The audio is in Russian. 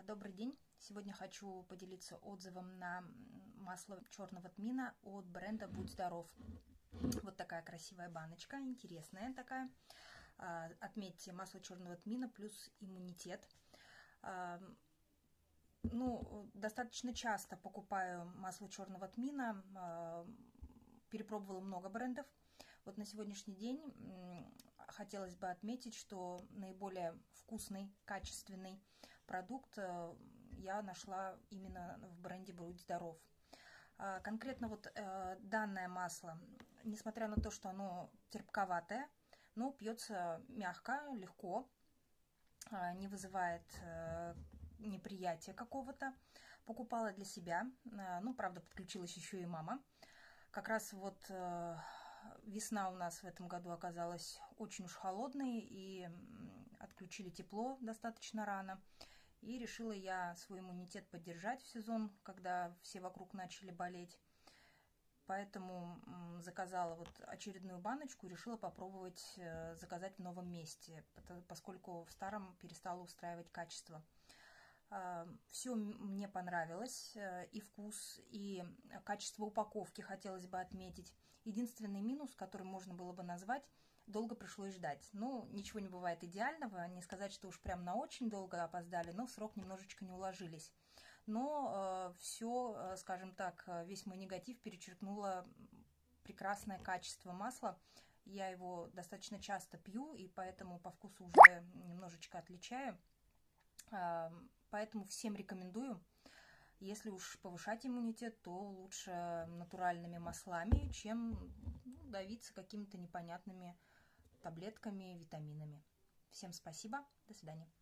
Добрый день! Сегодня хочу поделиться отзывом на масло черного тмина от бренда Будь Здоров. Вот такая красивая баночка, интересная такая. Отметьте, масло черного тмина плюс иммунитет. Достаточно часто покупаю масло черного тмина, перепробовала много брендов. Вот на сегодняшний день хотелось бы отметить, что наиболее вкусный, качественный продукт я нашла именно в бренде Будь Здоров. Конкретно вот данное масло, несмотря на то, что оно терпковатое, но пьется мягко, легко, не вызывает неприятия какого-то. Покупала для себя, правда, подключилась еще и мама. Как раз вот весна у нас в этом году оказалась очень уж холодной, и отключили тепло достаточно рано. И решила я свой иммунитет поддержать в сезон, когда все вокруг начали болеть. Поэтому заказала вот очередную баночку, решила попробовать заказать в новом месте, поскольку в старом перестала устраивать качество. Все мне понравилось, и вкус, и качество упаковки хотелось бы отметить. Единственный минус, который можно было бы назвать, долго пришлось ждать. Ничего не бывает идеального, не сказать, что уж прям на очень долго опоздали, но в срок немножечко не уложились. Но все, скажем так, весь мой негатив перечеркнуло прекрасное качество масла. Я его достаточно часто пью, и поэтому по вкусу уже немножечко отличаю. Поэтому всем рекомендую. Если уж повышать иммунитет, то лучше натуральными маслами, чем давиться какими-то непонятными таблетками, витаминами. Всем спасибо, до свидания.